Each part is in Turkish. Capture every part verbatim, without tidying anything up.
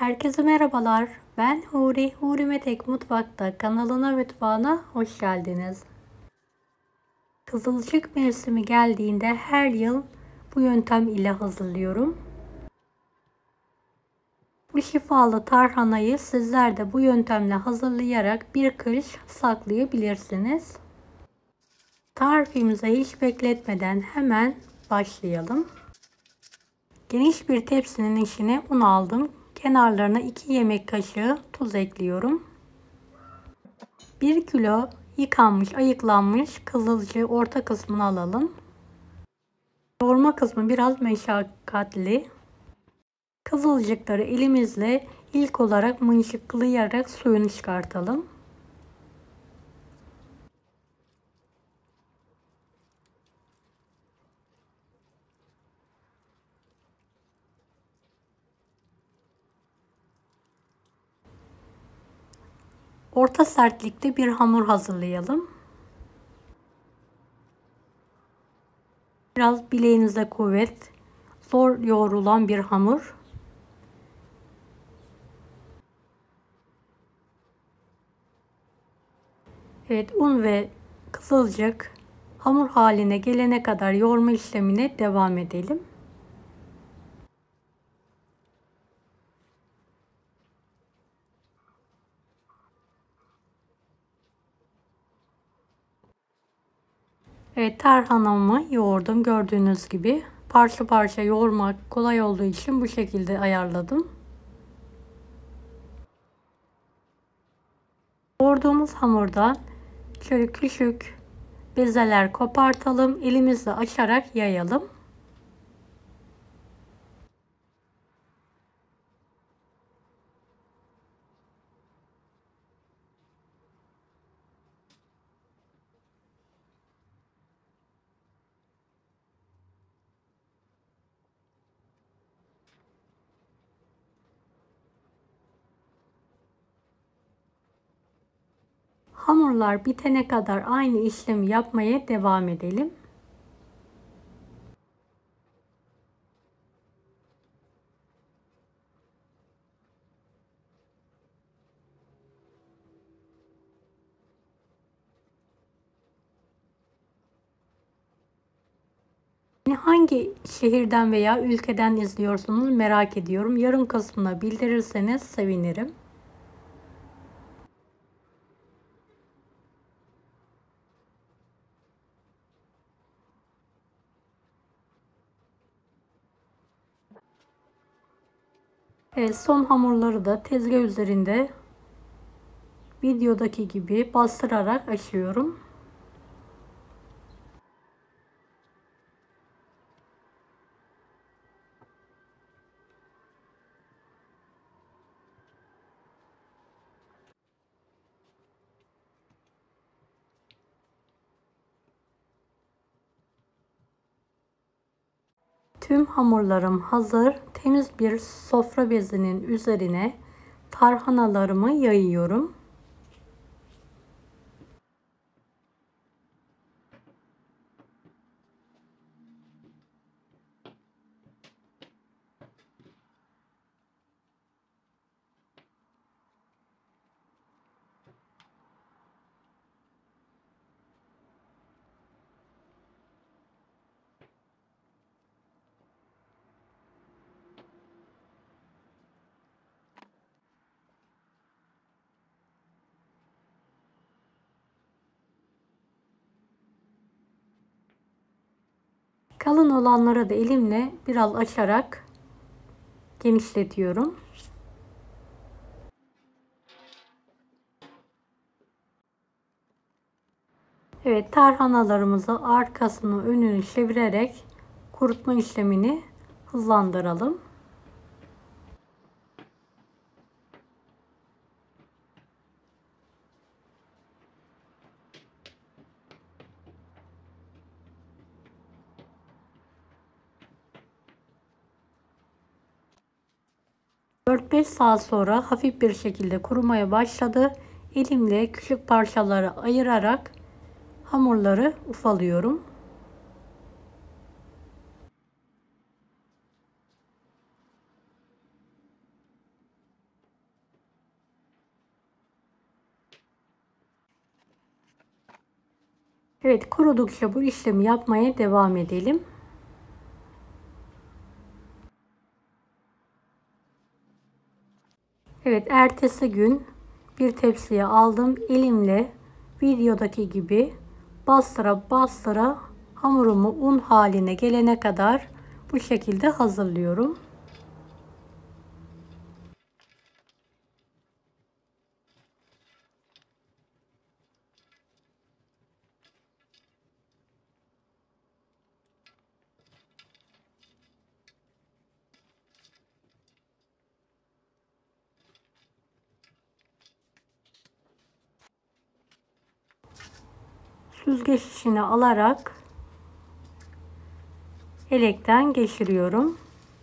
Herkese merhabalar. Ben Huri. Huri Metek Mutfak'ta kanalına ve mutfağına hoş geldiniz. Kızılcık mevsimi geldiğinde her yıl bu yöntem ile hazırlıyorum. Bu şifalı tarhanayı sizler de bu yöntemle hazırlayarak bir kış saklayabilirsiniz. Tarifimize hiç bekletmeden hemen başlayalım. Geniş bir tepsinin içine un aldım. Kenarlarına iki yemek kaşığı tuz ekliyorum. bir kilo yıkanmış, ayıklanmış kızılcığı orta kısmını alalım. Yoğurma kısmı biraz meşakkatli. Kızılcıkları elimizle ilk olarak mıncıklayarak suyunu çıkartalım. Orta sertlikte bir hamur hazırlayalım. Biraz bileğinize kuvvet, zor yoğrulan bir hamur. Evet, un ve kızılcık hamur haline gelene kadar yoğurma işlemine devam edelim. Evet, tarhanamı yoğurdum. Gördüğünüz gibi parça parça yoğurmak kolay olduğu için bu şekilde ayarladım. Yoğurduğumuz hamurdan şöyle küçük bezeler kopartalım. Elimizle açarak yayalım. Hamurlar bitene kadar aynı işlemi yapmaya devam edelim. Hangi şehirden veya ülkeden izliyorsunuz merak ediyorum. Yorum kısmına bildirirseniz sevinirim. Evet, son hamurları da tezgah üzerinde videodaki gibi bastırarak açıyorum. Tüm hamurlarım hazır. Temiz bir sofra bezinin üzerine tarhanalarımı yayıyorum. Kalın olanları da elimle biraz açarak genişletiyorum. Evet, tarhanalarımızı arkasını önünü çevirerek kurutma işlemini hızlandıralım. dört beş saat sonra hafif bir şekilde kurumaya başladı. Elimle küçük parçalara ayırarak hamurları ufalıyorum. Evet, kurudukça bu işlemi yapmaya devam edelim. Evet, ertesi gün bir tepsiye aldım. Elimle videodaki gibi bastıra bastıra hamurumu un haline gelene kadar bu şekilde hazırlıyorum. Süzgeç içine alarak elekten geçiriyorum.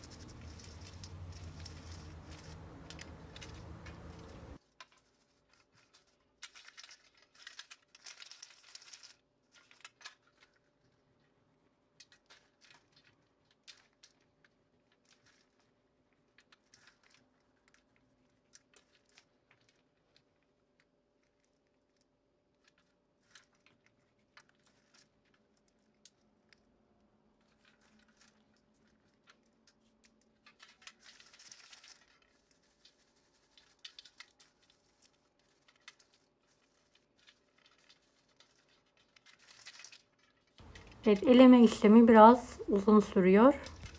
Evet, eleme işlemi biraz uzun sürüyor.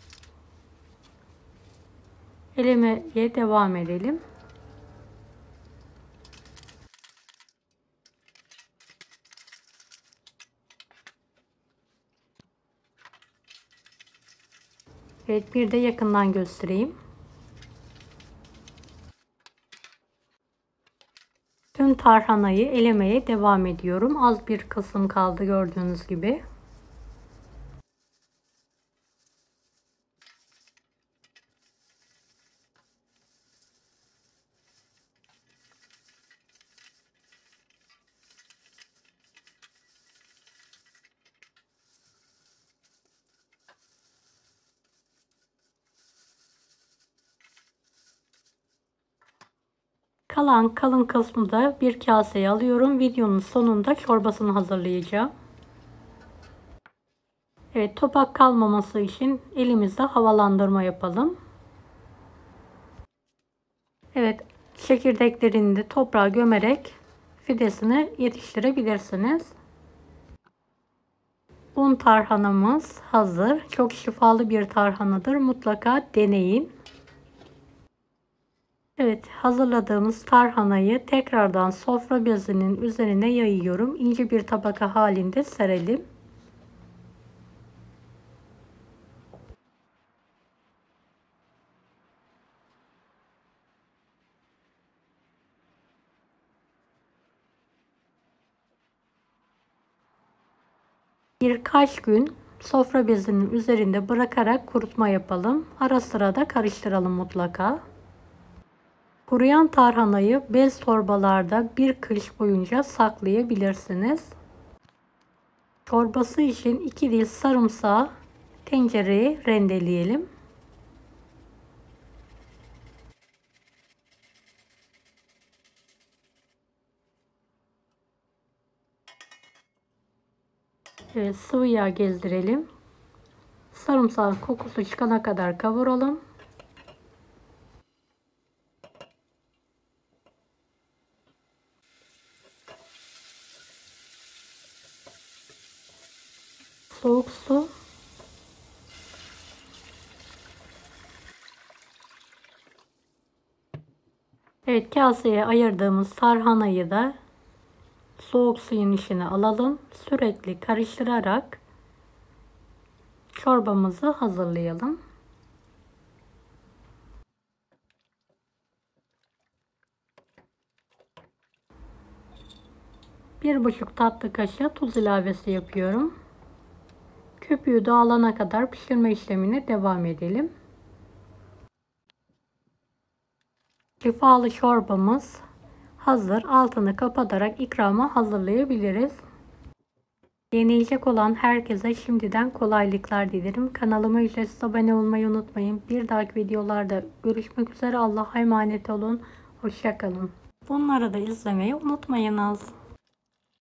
Elemeye devam edelim. Evet, bir de yakından göstereyim. Tüm tarhanayı elemeye devam ediyorum. Az bir kısım kaldı gördüğünüz gibi. Kalan kalın kısmı da bir kaseye alıyorum. Videonun sonunda çorbasını hazırlayacağım. Evet, topak kalmaması için elimizde havalandırma yapalım. Evet, çekirdeklerini de toprağa gömerek fidesini yetiştirebilirsiniz. Un tarhanamız hazır. Çok şifalı bir tarhanadır. Mutlaka deneyin. Evet, hazırladığımız tarhanayı tekrardan sofra bezinin üzerine yayıyorum. İnce bir tabaka halinde serelim. Birkaç gün sofra bezinin üzerinde bırakarak kurutma yapalım. Ara sıra da karıştıralım mutlaka. Kuruyan tarhanayı bez torbalarda bir kış boyunca saklayabilirsiniz. Çorbası için iki diş sarımsağı tencereye rendeleyelim. Evet, sıvı yağ gezdirelim. Sarımsağın kokusu çıkana kadar kavuralım. Soğuk su. Evet, kaseye ayırdığımız tarhanayı da soğuk suyun içine alalım. Sürekli karıştırarak çorbamızı hazırlayalım. Bir buçuk tatlı kaşığı tuz ilavesi yapıyorum. Köpüğü dağılana kadar pişirme işlemine devam edelim. Şifalı çorbamız hazır. Altını kapatarak ikrama hazırlayabiliriz. Deneyecek olan herkese şimdiden kolaylıklar dilerim. Kanalıma ücretsiz abone olmayı unutmayın. Bir dahaki videolarda görüşmek üzere. Allah'a emanet olun. Hoşça kalın. Bunları da izlemeyi unutmayınız.